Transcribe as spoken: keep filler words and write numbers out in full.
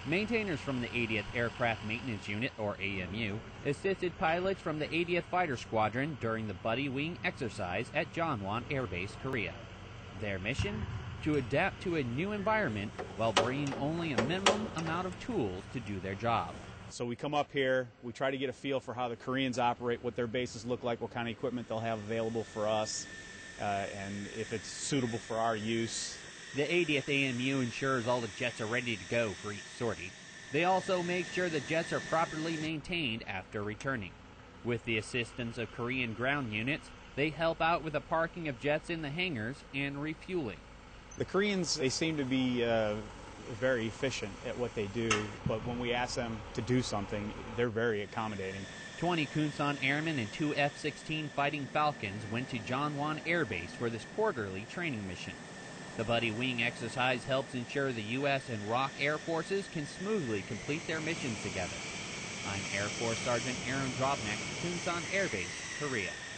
Maintainers from the eightieth Aircraft Maintenance Unit, or A M U, assisted pilots from the eightieth Fighter Squadron during the Buddy Wing exercise at Jangwon Air Base, Korea. Their mission? To adapt to a new environment while bringing only a minimum amount of tools to do their job. So we come up here, we try to get a feel for how the Koreans operate, what their bases look like, what kind of equipment they'll have available for us, uh, and if it's suitable for our use. The eightieth A M U ensures all the jets are ready to go for each sortie. They also make sure the jets are properly maintained after returning. With the assistance of Korean ground units, they help out with the parking of jets in the hangars and refueling. The Koreans, they seem to be uh, very efficient at what they do, but when we ask them to do something, they're very accommodating. twenty Kunsan Airmen and two F sixteen Fighting Falcons went to Jangwon Air Base for this quarterly training mission. The Buddy Wing exercise helps ensure the U S and R O K Air Forces can smoothly complete their missions together. I'm Air Force Sergeant Aaron Drobnik, Kunsan Air Base, Korea.